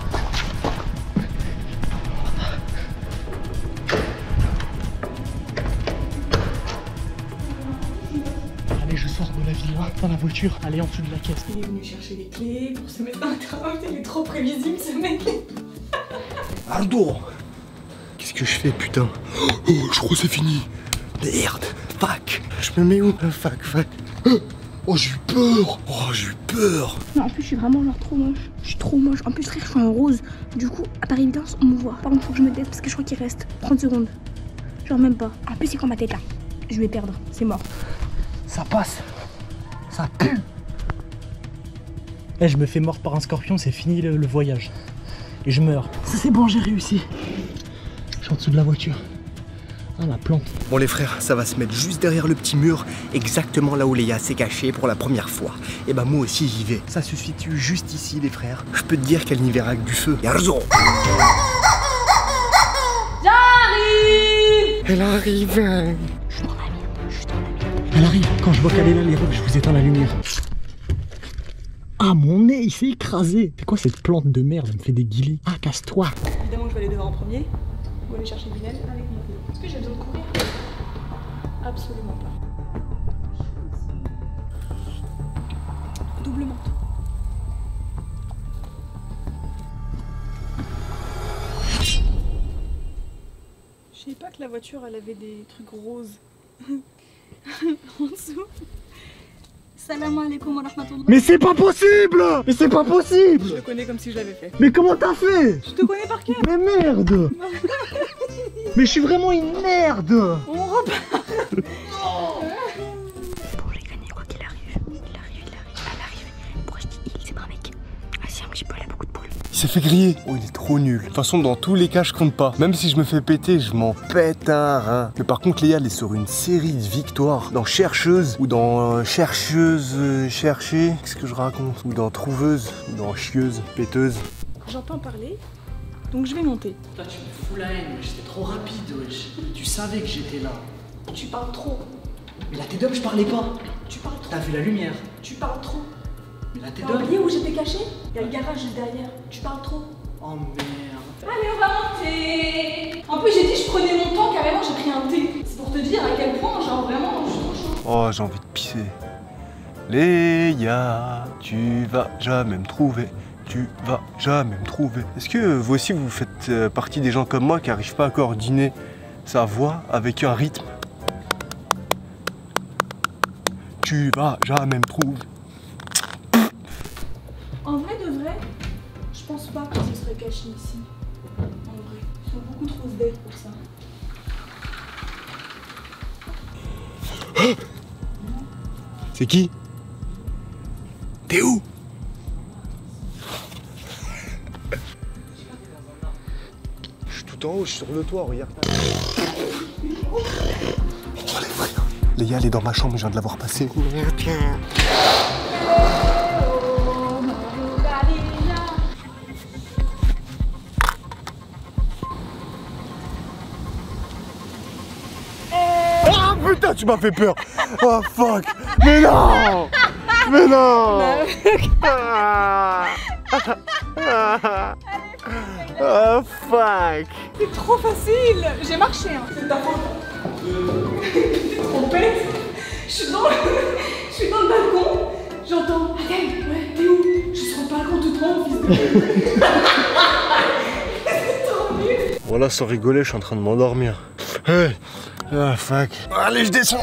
Allez, je sors de la villa dans la voiture. Allez, en dessous de la caisse. Il est venu chercher les clés pour se mettre dans le train. Il est trop prévisible ce mec. Ardo! Qu'est-ce que je fais, putain? Oh, je crois que c'est fini. Merde, fuck. Je me mets où? Fuck. Oh, j'ai eu peur. Non, en plus, je suis vraiment genre trop moche. Je suis trop moche. En plus, frère, je suis en rose. Du coup, à par évidence, on me voit. Par contre, faut que je me teste parce que je crois qu'il reste 30 secondes. Genre même pas. En plus, c'est quand ma tête là. Je vais perdre. C'est mort. Ça passe. Ça pue. Eh, je me fais mordre par un scorpion, c'est fini le voyage. Et je meurs. Ça, c'est bon, j'ai réussi. Je suis en dessous de la voiture. Ah, la plante. Bon les frères, ça va se mettre juste derrière le petit mur, exactement là où Léa s'est cachée pour la première fois. Et bah moi aussi j'y vais. Ça se situe juste ici les frères. Je peux te dire qu'elle n'y verra que du feu. Yarzo. J'arrive. Elle arrive. Je suis dans la merde. Elle arrive. Quand je vois qu'elle est là, les rouges, je vous éteins la lumière. Ah, mon nez, il s'est écrasé. C'est quoi cette plante de merde? Elle me fait des guillis. Ah, casse-toi. Évidemment, je vais aller dehors en premier. Pour aller chercher Bilal avec mon vélo. Est-ce que j'ai besoin de courir? Absolument pas. Double manteau. Je savais pas que la voiture elle avait des trucs roses. En dessous. Salam alaikum wa rahmatullah. Mais c'est pas possible! Mais c'est pas possible! Je le connais comme si je l'avais fait. Mais comment t'as fait? Je te connais par cœur. Mais merde! Mais je suis vraiment une merde! On repart. Bon, j'ai gagné quoi qu'il arrive. Elle arrive. Pourquoi je dis il? C'est pas un mec. Assis un petit peu, elle a beaucoup de poules. Il s'est fait griller. Oh il est trop nul. De toute façon dans tous les cas je compte pas. Même si je me fais péter, je m'en pète un rein. Mais par contre Léa elle est sur une série de victoires. Dans chercheuse ou dans chercheuse, chercher. Qu'est-ce que je raconte? Ou dans trouveuse, ou dans chieuse, péteuse. J'entends parler, donc je vais monter. Toi, tu me fous la haine, wesh, c'était trop rapide, wesh. Tu savais que j'étais là. Tu parles trop. Mais la tête d'homme, je parlais pas. Tu parles trop. T'as vu la lumière. Tu parles trop. Mais la tête T'as d'homme. oublié où j'étais caché? Il y a le garage juste derrière. Tu parles trop. Oh merde. Allez, on va monter. En plus, j'ai dit je prenais mon temps, carrément, j'ai pris un thé. C'est pour te dire à quel point, genre vraiment, je suis trop chaud. Oh j'ai envie de pisser. Léa, tu vas jamais me trouver. Tu vas jamais me trouver. Est-ce que vous aussi vous faites partie des gens comme moi qui n'arrivent pas à coordonner sa voix avec un rythme? Tu vas jamais me trouver. En vrai de vrai, je pense pas que ce serait caché ici. En vrai, ils sont beaucoup trop dead pour ça. C'est qui? T'es où? Je suis tout en haut, je suis sur le toit, regarde. Oh les frères. Léa elle est dans ma chambre, je viens de la voir passer. Oh putain, tu m'as fait peur. Oh fuck. Mais non. Mais non. Oh fuck. C'est trop facile. J'ai marché, hein. C'est ta faute. T'es trop bête. Je suis dans le balcon. J'entends. Adèle, ouais, t'es où? Je suis sur le balcon tout trop, fils de. C'est trop nul. Bon là, sans rigoler, je suis en train de m'endormir. Hey. Ah, fuck. Allez, je descends.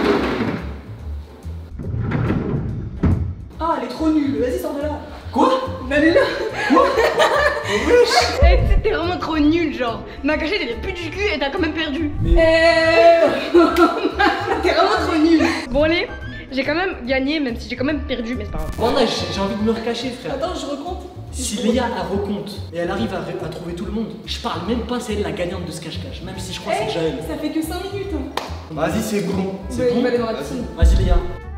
Ah, elle est trop nulle. Vas-y, sors de là. Quoi? Elle est là. Quoi? T'es vraiment trop nul, genre. Ma cachette, elle est plus du cul et t'as quand même perdu. T'es vraiment trop nul. Bon, allez. J'ai quand même gagné, même si j'ai quand même perdu, mais c'est pas grave. Oh non, j'ai envie de me recacher, frère. Attends, je recompte. Si Léa elle recompte et elle arrive à trouver tout le monde, je parle même pas c'est elle la gagnante de ce cache-cache, même si je crois que c'est déjà elle. Ça fait que 5 minutes. Hein. Vas-y, c'est bon. C'est bon. Il va aller dans la piscine. Vas-y Léa.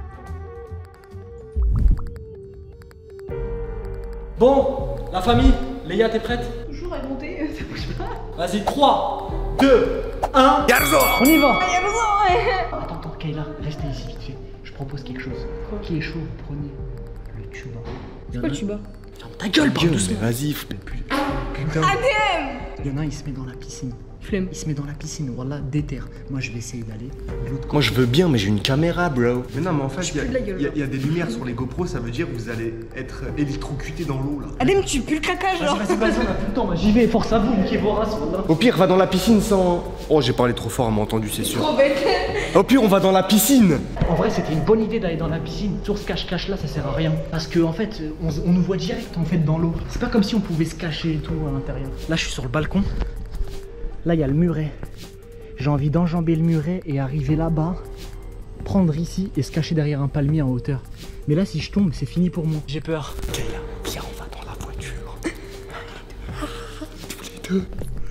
Bon, la famille, Léa t'es prête? Toujours à monter, ça bouge pas. Vas-y, 3, 2, 1. Garzo. On y va. Allez, ouais. Attends, Kayla, restez ici vite fait. Je propose quelque chose. Quoi? Qui est chaud, prenez le tuba. C'est quoi le tuba? Ferme ta gueule, parle doucement. Vas-y, faut plus. Putain. Il y en a un, il se met dans la piscine. Flemme. Il se met dans la piscine, voilà, déterre. Moi, je vais essayer d'aller de l'autre côté. Moi, je veux bien, mais j'ai une caméra, bro. Mais non, mais en fait, Je pue de la gueule, il y a des lumières sur les GoPros, ça veut dire que vous allez être électrocuté dans l'eau là. Adem, tu pues le caca, genre. Vas-y, on a plus le temps. J'y vais, force à vous, niquez vos races, voilà. Au pire, va dans la piscine sans. Oh, j'ai parlé trop fort, elle m'a entendu, c'est sûr. Trop bête. Au pire, on va dans la piscine. En vrai, c'était une bonne idée d'aller dans la piscine. Sur ce cache-cache là, ça sert à rien. Parce que, en fait, on nous voit direct en fait dans l'eau. C'est pas comme si on pouvait se cacher et tout à l'intérieur. Là, je suis sur le balcon. Là, il y a le muret. J'ai envie d'enjamber le muret et arriver là-bas, prendre ici et se cacher derrière un palmier en hauteur. Mais là, si je tombe, c'est fini pour moi. J'ai peur. Kayla, viens, on va dans la voiture. Tous les deux.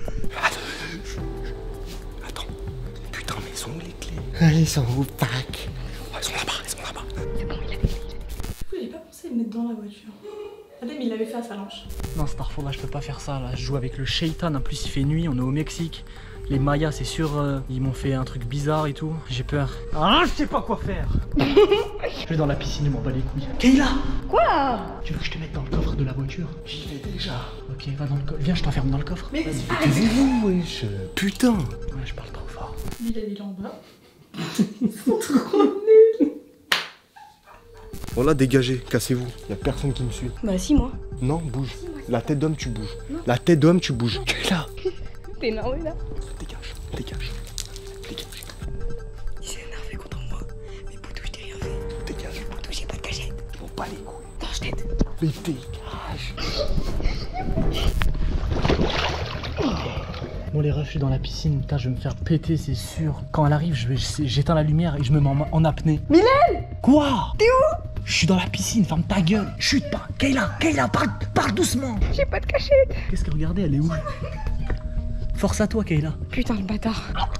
Attends. Putain, mais ils sont où les clés? Ils sont où, pack? Oh, ils sont là-bas, ils sont là-bas. C'est bon, il a des clés. J'ai pas pensé à le mettre dans la voiture. Adem, il l'avait fait à sa lanche. Non, Starfall, là, je peux pas faire ça. Là, je joue avec le Shaitan. En plus, il fait nuit, on est au Mexique. Les Mayas, c'est sûr, ils m'ont fait un truc bizarre et tout. J'ai peur. Ah, je sais pas quoi faire. Je vais dans la piscine, je m'en bats les couilles. Kayla! Quoi? Tu veux que je te mette dans le coffre de la voiture? J'y vais déjà. Ok, va dans le coffre. Viens, je t'enferme dans le coffre. Mais Taisez-vous, wesh. Putain. Ouais, je parle trop fort. il est en bas. Bon, là, dégagez, cassez-vous. Y'a personne qui me suit. Bah, si, moi. Non, bouge. La tête d'homme, tu bouges. La tête d'homme, tu bouges. Kayla. T'es énervé là? Dégage, dégage. Dégage, Il s'est énervé contre moi. Mais Poutou, je t'ai rien fait. dégage. Poutou, j'ai pas de cachette. Je m'en bats les couilles. Non, je t'aide. Mais dégage. Bon, les refs, je suis dans la piscine. Putain, je vais me faire péter, c'est sûr. Quand elle arrive, j'éteins la lumière et je me mets en apnée. Mylène! Quoi? T'es où? Je suis dans la piscine, ferme ta gueule. Chute pas. Kayla, parle doucement. J'ai pas de cachette. Qu'est-ce que regardez, elle est où? Force à toi, Kayla. Putain, le bâtard.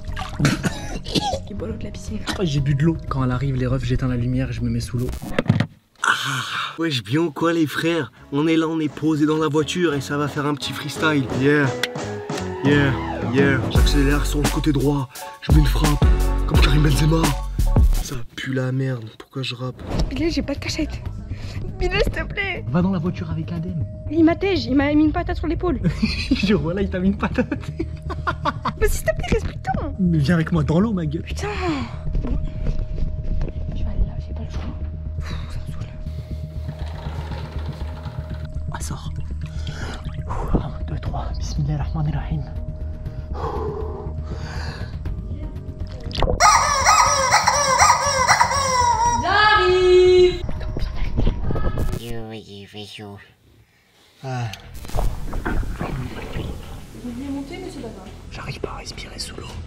Il bolote la piscine. Oh, j'ai bu de l'eau. Quand elle arrive, les refs, j'éteins la lumière et je me mets sous l'eau. Wesh, bien ou quoi, les frères? On est là, on est posé dans la voiture et ça va faire un petit freestyle. Yeah. Yeah. Yeah. J'accélère sur le côté droit. Je mets une frappe. Comme Karim Benzema. Ça pue la merde. Pourquoi je rappe? Bilal, j'ai pas de cachette. Bilal, s'il te plaît. Va dans la voiture avec Adem. Il m'a tège, il m'a mis une patate sur l'épaule. Je vois là, il t'a mis une patate. Mais s'il te plaît, reste plus de temps. Mais viens avec moi dans l'eau, ma gueule. Putain. Bon. Je vais aller là, j'ai pas le choix. Ça me saoule. Ah, sors. 1, 2, 3. Bismillahirrahmanirrahim. J'arrive. Ah. Vous voulez monter, mais c'est pas grave. J'arrive pas à respirer sous l'eau.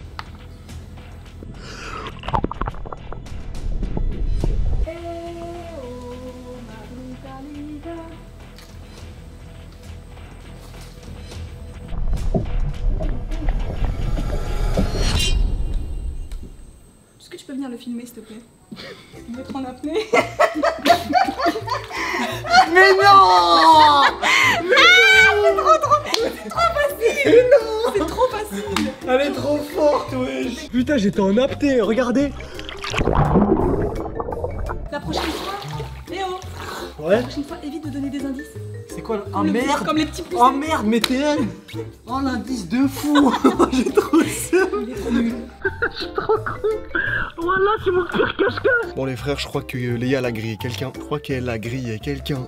Est-ce que tu peux venir le filmer, s'il te plaît? On va être en apnée. Mais non! C'est trop facile. Elle est trop forte, wesh. Putain, j'étais en apnée, regardez. La prochaine fois, Léo, Ouais. la prochaine fois, évite de donner des indices. C'est quoi? Comme les petits- Comme les petits pouces. Oh merde, mais t'es elle. Oh, l'indice de fou. J'ai trop seum. Il est trop nul. Voilà, c'est mon pire cache-cache. Bon, les frères, je crois que Léa, elle a grillé quelqu'un. Je crois qu'elle a grillé quelqu'un. Elle a grillé quelqu'un. Elle a grillé quelqu'un.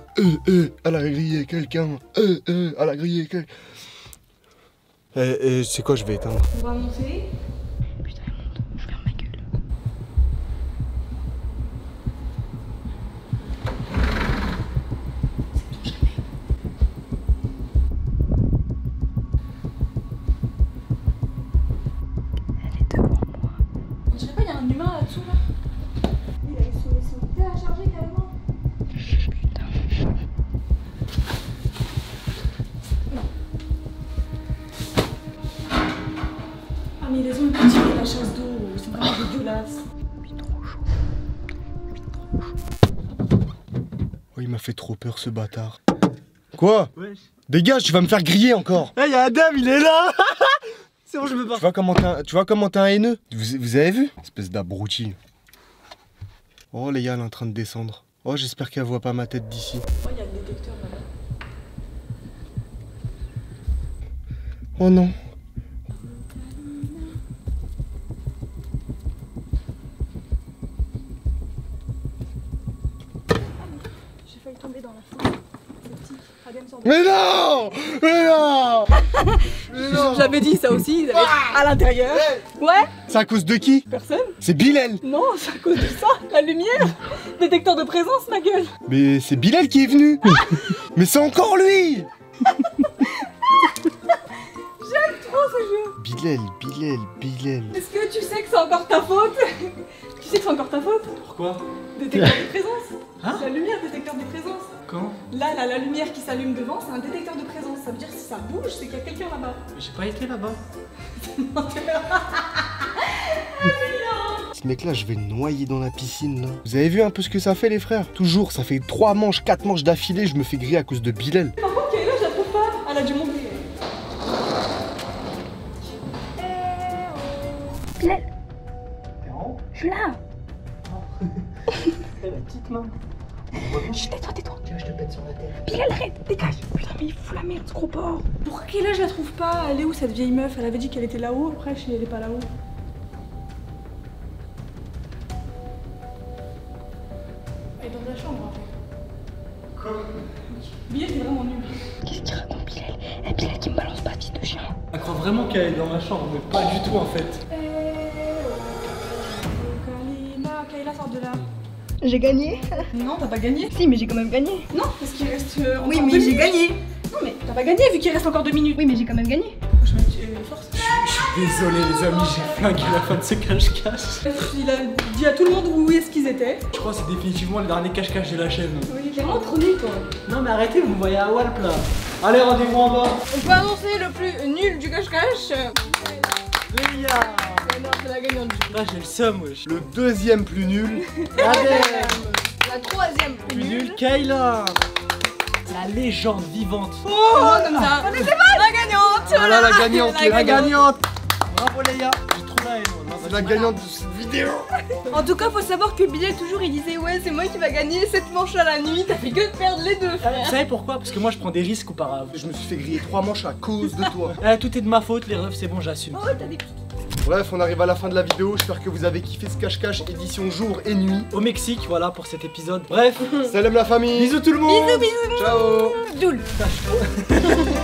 C'est quoi, je vais éteindre. On va monter. Putain, elle monte. Je ferme ma gueule. Elle est devant moi. On dirait pas, il y a un humain là-dessous là. Il a son idée à charger carrément. Putain. Ah mais les ont tiré la chasse d'eau, c'est vraiment dégueulasse. Oh, il m'a fait trop peur ce bâtard. Quoi? Wesh. Dégage, tu vas me faire griller encore. Eh, y'a Adam, il est là. C'est bon, je me barre. Tu vois comment t'es un haineux? Vous avez vu? Espèce d'abruti. Oh, Léa, elle est en train de descendre. Oh, j'espère qu'elle voit pas ma tête d'ici. Oh, il y a le détecteur là-bas. Oh non. J'ai failli tomber dans la foule. C'est petit. Adam sort de... Mais non! Mais non! Mais non! J'avais dit ça aussi, à l'intérieur. Ouais? C'est à cause de qui? Personne? C'est Bilal! Non, c'est à cause de ça, la lumière. Détecteur de présence, ma gueule. Mais c'est Bilal qui est venu! Mais c'est encore lui! J'aime trop ce jeu. Bilal. Est-ce que tu sais que c'est encore ta faute? Tu sais que c'est encore ta faute? Pourquoi? Détecteur de présence. Hein? La lumière, détecteur de présence. Quand? Là, la lumière qui s'allume devant, c'est un détecteur de présence. Ça veut dire que si ça bouge, c'est qu'il y a quelqu'un là-bas. J'ai pas été là-bas. Ce mec là, je vais le noyer dans la piscine là. Vous avez vu un peu ce que ça fait les frères? Toujours, ça fait 3 manches, 4 manches d'affilée, je me fais griller à cause de Bilal. Par contre, Kayla, je la trouve pas. Elle a dû monter. Bilal. Je suis là. Eh, la petite main. Chut, tais-toi. Tiens, je te pète sur la tête. Bilal, arrête, dégage. Putain, mais il fout la merde, ce gros porc. Pourquoi Kayla, je la trouve pas? Elle est où cette vieille meuf? Elle avait dit qu'elle était là-haut. Après, je sais, elle est pas là-haut. Elle est dans la chambre, en fait. Quoi? Bilal, c'est vraiment nul. Qu'est-ce qu'il raconte, Bilal? Eh, Bilal qui me balance pas, fils de chien. Elle croit vraiment qu'elle est dans ma chambre, mais pas du tout en fait. Kayla, sort de là. J'ai gagné? Non, t'as pas gagné. Si, mais j'ai quand même gagné. Non, parce qu'il reste Oui, encore mais 2 j'ai minutes. gagné. Non, mais t'as pas gagné vu qu'il reste encore 2 minutes. Oui, mais j'ai quand même gagné. Je me force. Désolé les amis, j'ai flingué la fin de ce cache-cache. Il a dit à tout le monde où est-ce qu'ils étaient. Je crois que c'est définitivement le dernier cache-cache de la chaîne. Oui, t'es vraiment trop nul, toi. Non mais arrêtez, vous me voyez à Walp là. Allez, rendez-vous en bas. On peut annoncer le plus nul du cache-cache. Léa. Non, c'est la gagnante du jeu. Là j'ai le seum wesh. Le deuxième plus nul. La troisième Plus nul, Kayla. La légende vivante. Oh, comme ça. On était pas la gagnante. Voilà la gagnante, La gagnante. Bravo Léa. J'ai trop la haine. moi. C'est la gagnante de cette vidéo. En tout cas, faut savoir que Bilal toujours il disait ouais, c'est moi qui va gagner cette manche à la nuit. T'as fait que de perdre les deux, Vous frère. savez pourquoi? Parce que moi je prends des risques auparavant. Je me suis fait griller 3 manches à cause de toi. Tout est de ma faute, les refs, c'est bon, j'assume. Oh, t'as des petits. Bref, on arrive à la fin de la vidéo. J'espère que vous avez kiffé ce cache-cache édition jour et nuit. Au Mexique, voilà pour cet épisode. Bref, Salam la famille. bisous tout le monde. Bisous. Ciao. Doul.